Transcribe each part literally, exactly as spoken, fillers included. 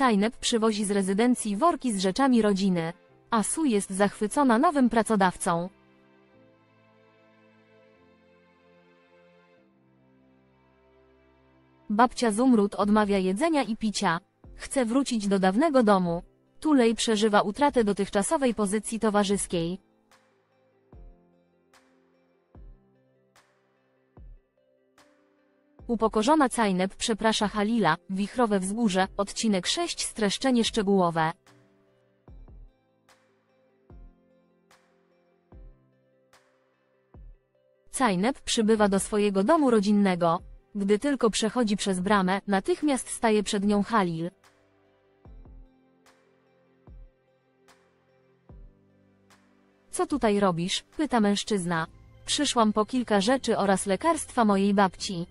Cajnep przywozi z rezydencji worki z rzeczami rodziny. Asu jest zachwycona nowym pracodawcą. Babcia Zumrud odmawia jedzenia i picia. Chce wrócić do dawnego domu. Tulej przeżywa utratę dotychczasowej pozycji towarzyskiej. Upokorzona Cajnep przeprasza Halila, wichrowe wzgórze, odcinek sześć streszczenie szczegółowe. Cajnep przybywa do swojego domu rodzinnego. Gdy tylko przechodzi przez bramę, natychmiast staje przed nią Halil. Co tutaj robisz? Pyta mężczyzna. Przyszłam po kilka rzeczy oraz lekarstwa mojej babci.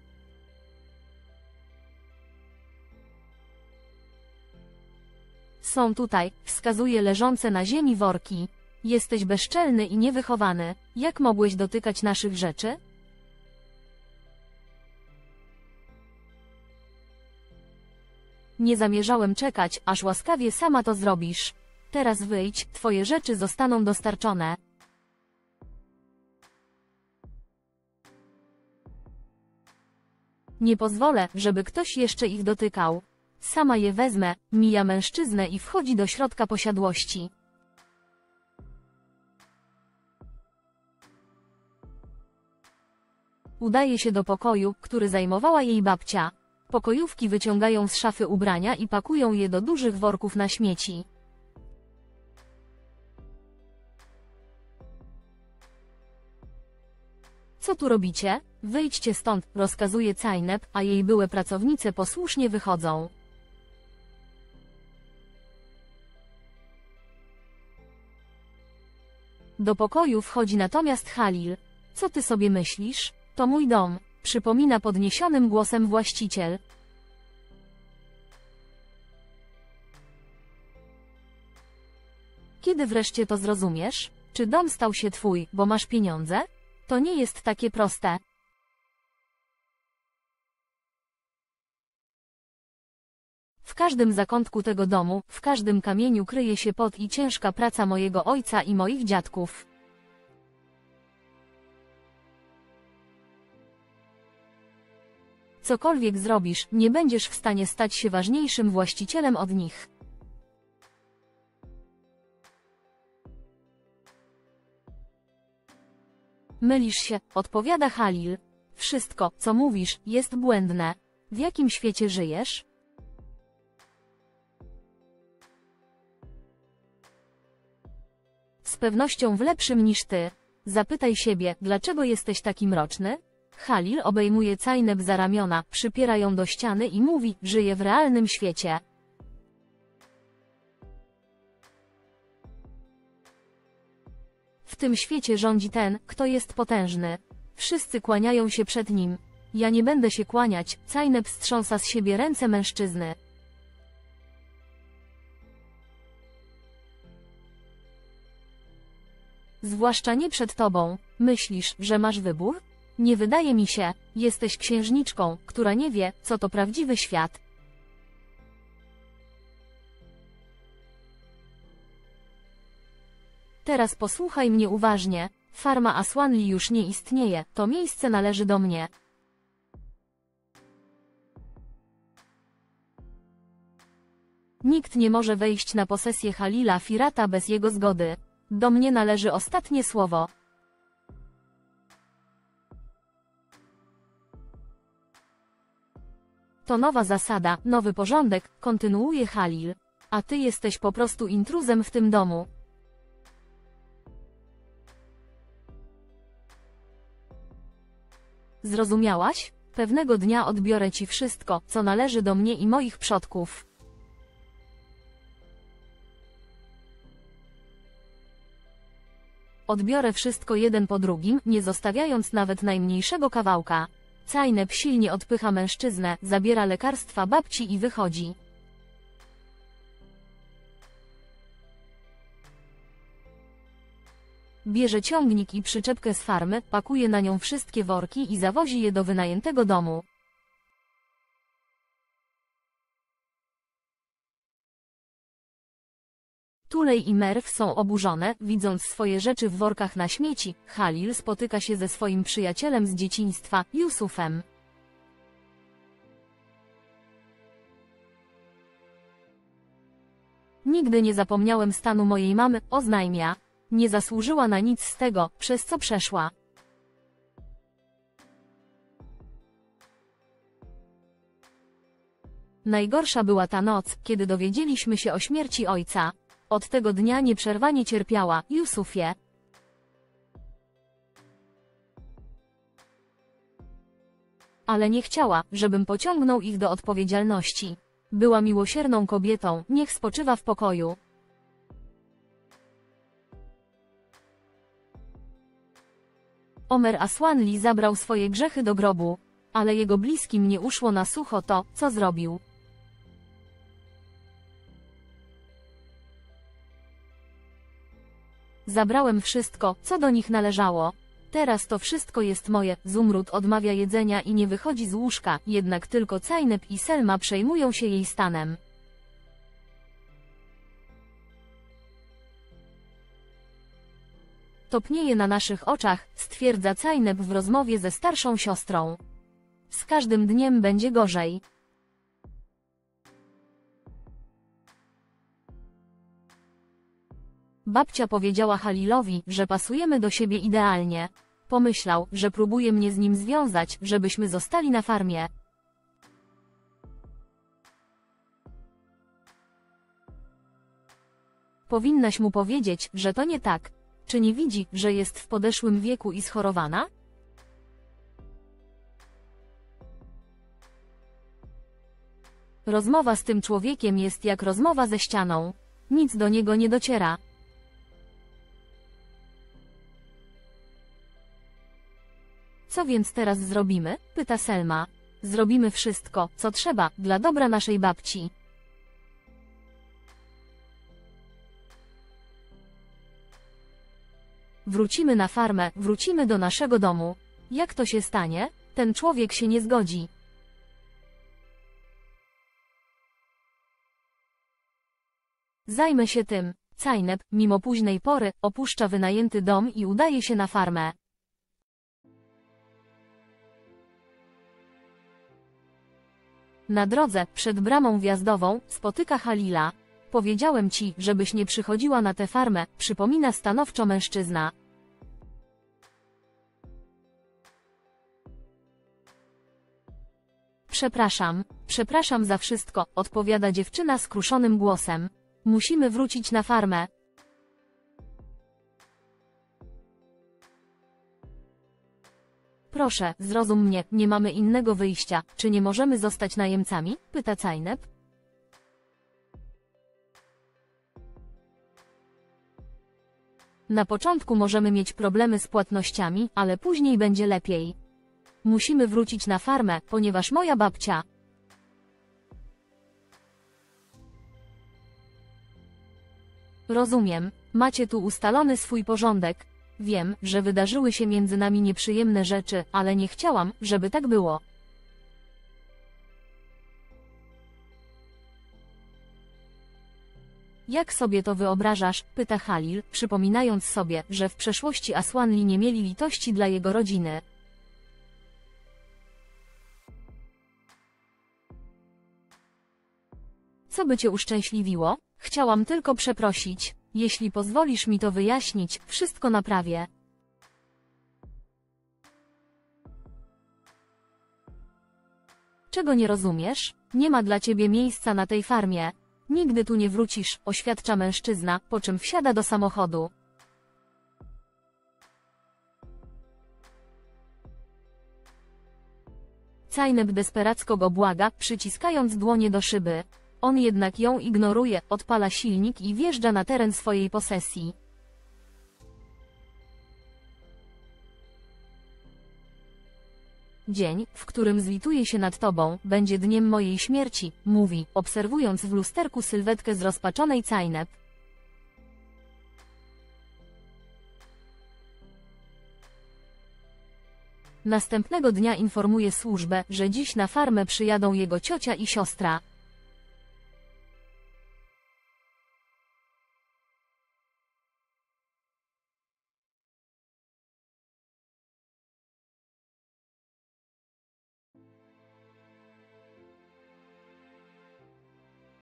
Są tutaj, wskazuje leżące na ziemi worki. Jesteś bezczelny i niewychowany. Jak mogłeś dotykać naszych rzeczy? Nie zamierzałem czekać, aż łaskawie sama to zrobisz. Teraz wyjdź, twoje rzeczy zostaną dostarczone. Nie pozwolę, żeby ktoś jeszcze ich dotykał. Sama je wezmę, mija mężczyznę i wchodzi do środka posiadłości. Udaje się do pokoju, który zajmowała jej babcia. Pokojówki wyciągają z szafy ubrania i pakują je do dużych worków na śmieci. Co tu robicie? Wyjdźcie stąd, rozkazuje Cajnep, a jej byłe pracownice posłusznie wychodzą. Do pokoju wchodzi natomiast Halil. Co ty sobie myślisz? To mój dom, przypomina podniesionym głosem właściciel. Kiedy wreszcie to zrozumiesz? Czy dom stał się twój, bo masz pieniądze? To nie jest takie proste. W każdym zakątku tego domu, w każdym kamieniu kryje się pot i ciężka praca mojego ojca i moich dziadków. Cokolwiek zrobisz, nie będziesz w stanie stać się ważniejszym właścicielem od nich. Mylisz się, odpowiada Halil. Wszystko, co mówisz, jest błędne. W jakim świecie żyjesz? Z pewnością w lepszym niż ty. Zapytaj siebie, dlaczego jesteś taki mroczny? Halil obejmuje Cajnep za ramiona, przypiera ją do ściany i mówi, żyje w realnym świecie. W tym świecie rządzi ten, kto jest potężny. Wszyscy kłaniają się przed nim. Ja nie będę się kłaniać, Cajnep strząsa z siebie ręce mężczyzny. Zwłaszcza nie przed tobą. Myślisz, że masz wybór? Nie wydaje mi się, jesteś księżniczką, która nie wie, co to prawdziwy świat. Teraz posłuchaj mnie uważnie. Farma Aswanli już nie istnieje, to miejsce należy do mnie. Nikt nie może wejść na posesję Halila Firata bez jego zgody. Do mnie należy ostatnie słowo. To nowa zasada, nowy porządek, kontynuuje Halil. A ty jesteś po prostu intruzem w tym domu. Zrozumiałaś? Pewnego dnia odbiorę ci wszystko, co należy do mnie i moich przodków. Odbiorę wszystko jeden po drugim, nie zostawiając nawet najmniejszego kawałka. Cajnep silnie odpycha mężczyznę, zabiera lekarstwa babci i wychodzi. Bierze ciągnik i przyczepkę z farmy, pakuje na nią wszystkie worki i zawozi je do wynajętego domu. Tulej i Merv są oburzone, widząc swoje rzeczy w workach na śmieci. Halil spotyka się ze swoim przyjacielem z dzieciństwa, Yusufem. Nigdy nie zapomniałem stanu mojej mamy, oznajmia. Nie zasłużyła na nic z tego, przez co przeszła. Najgorsza była ta noc, kiedy dowiedzieliśmy się o śmierci ojca. Od tego dnia nieprzerwanie cierpiała, Yusufie. Ale nie chciała, żebym pociągnął ich do odpowiedzialności. Była miłosierną kobietą, niech spoczywa w pokoju. Omer Aswanli zabrał swoje grzechy do grobu, ale jego bliskim nie uszło na sucho to, co zrobił. Zabrałem wszystko, co do nich należało. Teraz to wszystko jest moje. Zumrud odmawia jedzenia i nie wychodzi z łóżka, jednak tylko Cajnep i Selma przejmują się jej stanem. Topnieje na naszych oczach, stwierdza Cajnep w rozmowie ze starszą siostrą. Z każdym dniem będzie gorzej. Babcia powiedziała Halilowi, że pasujemy do siebie idealnie. Pomyślał, że próbuje mnie z nim związać, żebyśmy zostali na farmie. Powinnaś mu powiedzieć, że to nie tak. Czy nie widzi, że jest w podeszłym wieku i schorowana? Rozmowa z tym człowiekiem jest jak rozmowa ze ścianą. Nic do niego nie dociera. Co więc teraz zrobimy? Pyta Selma. Zrobimy wszystko, co trzeba, dla dobra naszej babci. Wrócimy na farmę, wrócimy do naszego domu. Jak to się stanie? Ten człowiek się nie zgodzi. Zajmę się tym. Cajnep, mimo późnej pory, opuszcza wynajęty dom i udaje się na farmę. Na drodze, przed bramą wjazdową, spotyka Halila. Powiedziałem ci, żebyś nie przychodziła na tę farmę, przypomina stanowczo mężczyzna. Przepraszam, przepraszam za wszystko, odpowiada dziewczyna skruszonym głosem. Musimy wrócić na farmę. Proszę, zrozum mnie, nie mamy innego wyjścia. Czy nie możemy zostać najemcami? Pyta Cajnep. Na początku możemy mieć problemy z płatnościami, ale później będzie lepiej. Musimy wrócić na farmę, ponieważ moja babcia... Rozumiem, macie tu ustalony swój porządek. Wiem, że wydarzyły się między nami nieprzyjemne rzeczy, ale nie chciałam, żeby tak było. Jak sobie to wyobrażasz? Pyta Halil, przypominając sobie, że w przeszłości Aswanli nie mieli litości dla jego rodziny. Co by cię uszczęśliwiło? Chciałam tylko przeprosić. Jeśli pozwolisz mi to wyjaśnić, wszystko naprawię. Czego nie rozumiesz? Nie ma dla ciebie miejsca na tej farmie. Nigdy tu nie wrócisz, oświadcza mężczyzna, po czym wsiada do samochodu. Cajnep desperacko go błaga, przyciskając dłonie do szyby. On jednak ją ignoruje, odpala silnik i wjeżdża na teren swojej posesji. Dzień, w którym zlituję się nad tobą, będzie dniem mojej śmierci, mówi, obserwując w lusterku sylwetkę zrozpaczonej Cajnep. Następnego dnia informuje służbę, że dziś na farmę przyjadą jego ciocia i siostra.